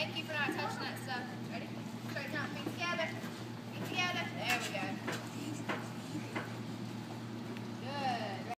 keep an eye touching that stuff. Ready? Straighten out, feet together.